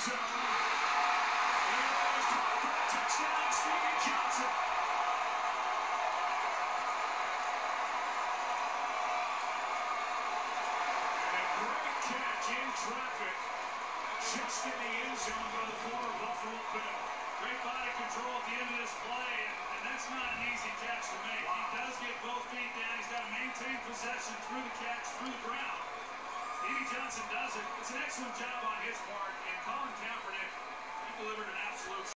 zone. Here's caught for a touchdown, Stevie Johnson. And a great catch in traffic. Just in the end zone by the former Buffalo Bill. Great body control at the end of this play, and that's not an easy catch to make. Wow. He does get both feet down. He's got to maintain possession through the catch, through the ground. Stevie Johnson does it. It's an excellent job on his part, and Colin Kaepernick, he delivered an absolute